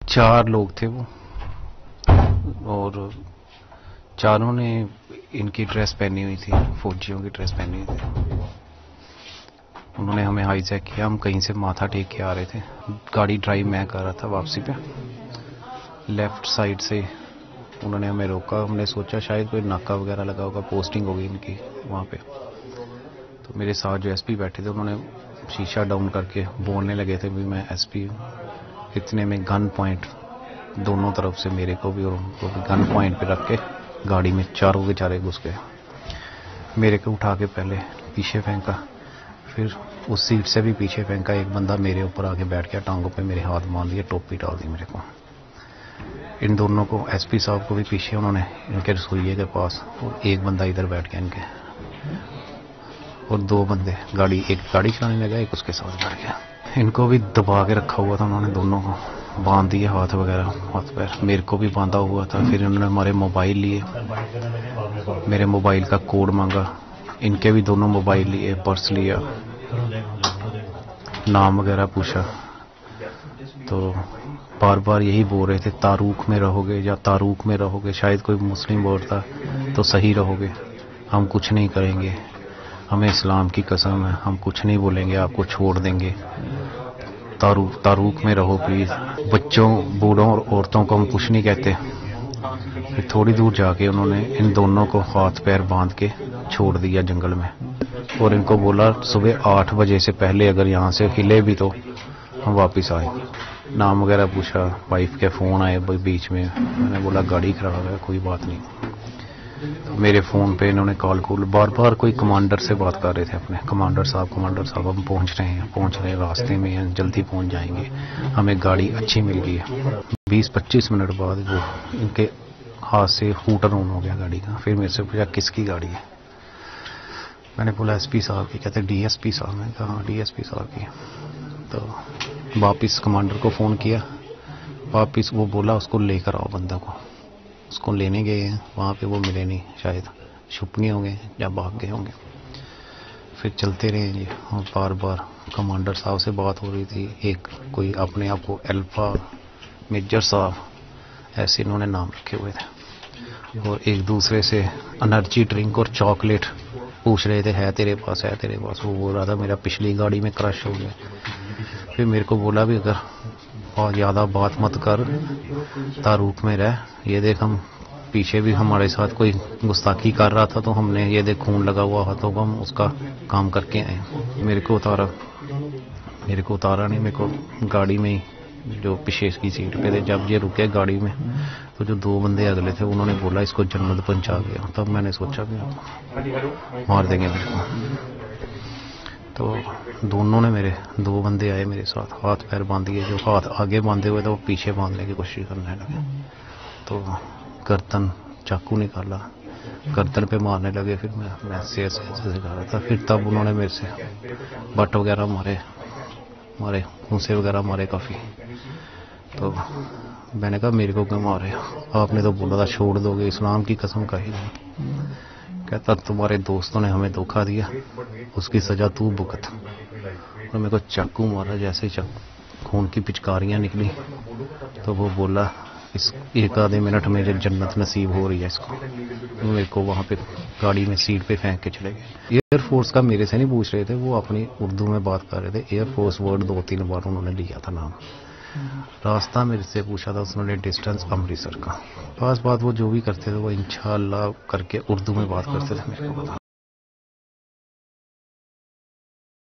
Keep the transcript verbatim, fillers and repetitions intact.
चार लोग थे वो, और चारों ने इनकी ड्रेस पहनी हुई थी, फौजियों की ड्रेस पहनी हुई थी। उन्होंने हमें हाईजैक किया। हम कहीं से माथा टेक के आ रहे थे, गाड़ी ड्राइव मैं कर रहा था वापसी पे। लेफ्ट साइड से उन्होंने हमें रोका। हमने सोचा शायद कोई नाका वगैरह लगा होगा, पोस्टिंग होगी इनकी वहाँ पे। तो मेरे साथ जो एसपी बैठे थे उन्होंने शीशा डाउन करके बोलने लगे थे भी मैं एसपी हूँ। इतने में गन पॉइंट दोनों तरफ से, मेरे को भी और उनको भी, गन पॉइंट पे रख के गाड़ी में चारों के चारे घुस गए। मेरे को उठा के पहले पीछे फेंका, फिर उस सीट से भी पीछे फेंका। एक बंदा मेरे ऊपर आके बैठ गया, टांगों पे मेरे हाथ बांध दिए, टोपी डाल दी मेरे को। इन दोनों को, एसपी साहब को भी पीछे उन्होंने इनके रसोइये के पास, और एक बंदा इधर बैठ गया इनके, और दो बंदे गाड़ी, एक गाड़ी चलाने लगा, एक उसके साथ बैठ गया। इनको भी दबा के रखा हुआ था उन्होंने, दोनों को बांध दिए हाथ वगैरह, हाथ पैर। मेरे को भी बांधा हुआ था। फिर उन्होंने हमारे मोबाइल लिए, मेरे मोबाइल का कोड मांगा। इनके भी दोनों मोबाइल लिए, पर्स लिया, नाम वगैरह पूछा। तो बार बार यही बोल रहे थे तारुक में रहोगे या तारुक में रहोगे। शायद कोई मुस्लिम बोलता तो सही रहोगे, हम कुछ नहीं करेंगे, हमें इस्लाम की कसम है, हम कुछ नहीं बोलेंगे, आपको छोड़ देंगे, तारुक तारुक में रहो प्लीज। बच्चों, बूढ़ों और औरतों को हम कुछ नहीं कहते। फिर थोड़ी दूर जाके उन्होंने इन दोनों को हाथ पैर बांध के छोड़ दिया जंगल में, और इनको बोला सुबह आठ बजे से पहले अगर यहाँ से हिले भी तो हम वापस आए। नाम वगैरह पूछा, वाइफ के फ़ोन आए बीच में। मैंने बोला गाड़ी खराब है, कोई बात नहीं। तो मेरे फ़ोन पे इन्होंने कॉल कॉल बार बार कोई कमांडर से बात कर रहे थे अपने, कमांडर साहब, कमांडर साहब हम पहुंच रहे हैं, पहुंच रहे हैं, रास्ते में हैं, जल्दी पहुंच जाएंगे, हमें गाड़ी अच्छी मिल गई है। बीस पच्चीस मिनट बाद वो इनके हाथ से हूटर ऑन हो गया गाड़ी का। फिर मेरे से पूछा किसकी गाड़ी है। मैंने बोला एसपी साहब की। कहते डीएसपी साहब। मैंने कहा हाँ डीएसपी साहब की। तो वापस कमांडर को फ़ोन किया, वापस वो बोला उसको लेकर आओ बंदा को। उसको लेने गए हैं, वहाँ पे वो मिले नहीं, शायद छुप गए होंगे या भाग गए होंगे। फिर चलते रहे ये, और बार बार कमांडर साहब से बात हो रही थी। एक कोई अपने आप को अल्फा मेजर साहब ऐसे इन्होंने नाम रखे हुए थे, और एक दूसरे से एनर्जी ड्रिंक और चॉकलेट पूछ रहे थे, है तेरे पास, है तेरे पास। वो बोल रहा था मेरा पिछली गाड़ी में क्रश हो गया। फिर मेरे को बोला भी अगर बहुत ज़्यादा बात मत कर, तारुक में रह, ये देख हम पीछे भी हमारे साथ कोई गुस्ताखी कर रहा था तो हमने ये देख खून लगा हुआ हाथों को, हम उसका काम करके आए। मेरे को उतारा, मेरे को उतारा नहीं, मेरे को गाड़ी में ही जो पीछे की सीट पे थे, जब ये रुके गाड़ी में तो जो दो बंदे अगले थे उन्होंने बोला इसको जन्नत पहुंचा गया। तब मैंने सोचा भी मार देंगे मेरे को। तो दोनों ने, मेरे दो बंदे आए मेरे साथ, हाथ पैर बांध दिए। जो हाथ आगे बांधे हुए थे वो पीछे बांधने की कोशिश करने लगे। तो गर्दन, चाकू निकाला, गर्दन पे मारने लगे। फिर मैं मैं ऐसे ऐसे ऐसे सिखा रहा था। फिर तब उन्होंने मेरे से बट वगैरह मारे मारे घूंसे वगैरह मारे काफ़ी। तो मैंने कहा मेरे को क्यों मारे, आपने तो बोला था छोड़ दोगे, इस्लाम की कसम कही नहीं। कहता तुम्हारे दोस्तों ने हमें धोखा दिया, उसकी सजा तू भुगत। और मेरे को चाकू मारा। जैसे ही चाकू खून की पिचकारियाँ निकली तो वो बोला इस एक आधे मिनट में जन्नत नसीब हो रही है इसको। मेरे को वहाँ पे गाड़ी में सीट पे फेंक के चले गए। एयरफोर्स का मेरे से नहीं पूछ रहे थे, वो अपनी उर्दू में बात कर रहे थे। एयरफोर्स वर्ड दो तीन बार उन्होंने लिया था नाम। रास्ता मेरे से पूछा था उसने, डिस्टेंस अमृतसर का। पास बात वो जो भी करते थे वो इंशाल्लाह करके उर्दू में बात करते थे, मेरे को पता।